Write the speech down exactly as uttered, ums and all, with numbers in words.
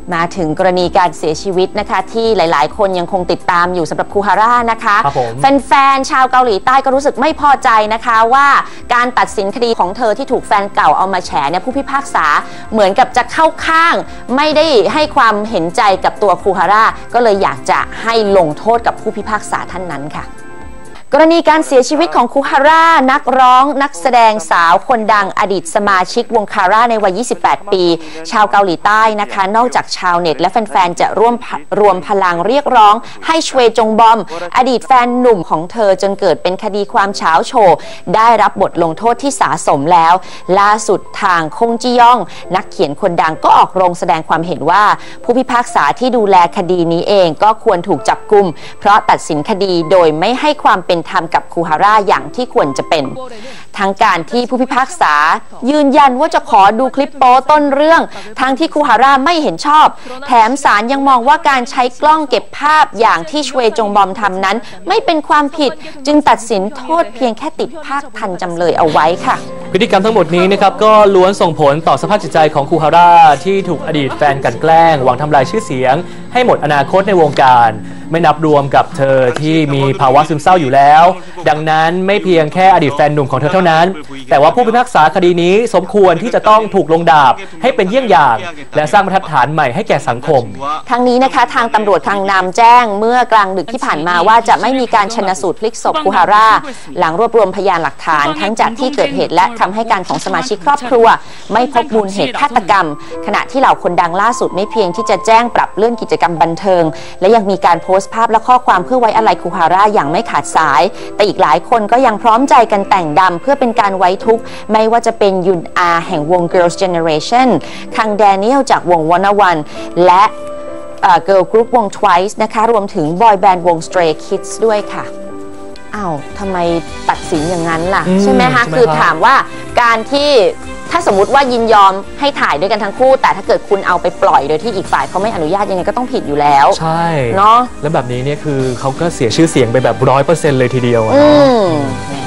มาถึงกรณีการเสียชีวิตนะคะที่หลายๆคนยังคงติดตามอยู่สำหรับคูฮาร่านะคะแฟนๆชาวเกาหลีใต้ก็รู้สึกไม่พอใจนะคะว่าการตัดสินคดีของเธอที่ถูกแฟนเก่าเอามาแฉเนี่ยผู้พิพากษาเหมือนกับจะเข้าข้างไม่ได้ให้ความเห็นใจกับตัวคูฮาร่าก็เลยอยากจะให้ลงโทษกับผู้พิพากษาท่านนั้นค่ะกรณีการเสียชีวิตของคูฮาร่านักร้องนักแสดงสาวคนดังอดีตสมาชิกวงคาร่าในวัยยี่สิบแปดปีชาวเกาหลีใต้นะคะนอกจากชาวเน็ตและแฟนๆจะร่วมรวมพลังเรียกร้องให้ชเวจงบอมอดีตแฟนหนุ่มของเธอจนเกิดเป็นคดีความเฉาโชว์ได้รับบทลงโทษที่สาสมแล้วล่าสุดทางคงจียองนักเขียนคนดังก็ออกโรงแสดงความเห็นว่าผู้พิพากษาที่ดูแลคดีนี้เองก็ควรถูกจับกุมเพราะตัดสินคดีโดยไม่ให้ความเป็นทำกับคูฮาร่าอย่างที่ควรจะเป็นทั้งการที่ผู้พิพากษายืนยันว่าจะขอดูคลิปโป๊ต้นเรื่องทั้งที่คูฮาร่าไม่เห็นชอบแถมศาลยังมองว่าการใช้กล้องเก็บภาพอย่างที่ชเวจงบอมทำนั้นไม่เป็นความผิดจึงตัดสินโทษเพียงแค่ติดภาคทันจำเลยเอาไว้ค่ะพฤติกรรมทั้งหมดนี้นะครับก็ล้วนส่งผลต่อสภาพจิตใจของคูฮาร่าที่ถูกอดีตแฟนกลั่นแกล้งหวังทำลายชื่อเสียงให้หมดอนาคตในวงการไม่นับรวมกับเธอที่มีภาวะซึมเศร้าอยู่แล้วดังนั้นไม่เพียงแค่อดีตแฟนหนุ่มของเธอเท่านั้นแต่ว่าผู้พิพากษาคดีนี้สมควรที่จะต้องถูกลงดาบให้เป็นเยี่ยงอย่างและสร้างบรรทัดฐานใหม่ให้แก่สังคมทั้งนี้นะคะทางตำรวจคังนามแจ้งเมื่อกลางดึกที่ผ่านมาว่าจะไม่มีการชันสูตรพลิกศพคูฮาร่าหลังรวบรวมพยานหลักฐานทั้งจากที่เกิดเหตุและคำให้การของสมาชิกครอบครัวไม่พบมูลเหตุฆาตกรรมขณะที่เหล่าคนดังล่าสุดไม่เพียงที่จะแจ้งปรับเลื่อนกิจกรรมบันเทิงและยังมีการโพสต์ภาพและข้อความเพื่อไว้อาลัยคูฮาร่าอย่างไม่ขาดสายแต่อีกหลายคนก็ยังพร้อมใจกันแต่งดำเพื่อเป็นการไว้ทุกข์ไม่ว่าจะเป็นยุนอาแห่งวง Girls' Generation คังแดเนียลจากวง Wanna One และเกิร์ลกรุ๊ปวง Twice นะคะรวมถึงบอยแบนด์วง Stray Kids ด้วยค่ะอ้าวทำไมตัดสินอย่างนั้นล่ะใช่ไหมคะคือถามว่าการที่ถ้าสมมุติว่ายินยอมให้ถ่ายด้วยกันทั้งคู่แต่ถ้าเกิดคุณเอาไปปล่อยโดยที่อีกฝ่ายเขาไม่อนุญาตยังไงก็ต้องผิดอยู่แล้วใช่เนาะแล้วแบบนี้เนี่ยคือเขาก็เสียชื่อเสียงไปแบบร้อยเปอร์เซ็นต์เลยทีเดียวอืม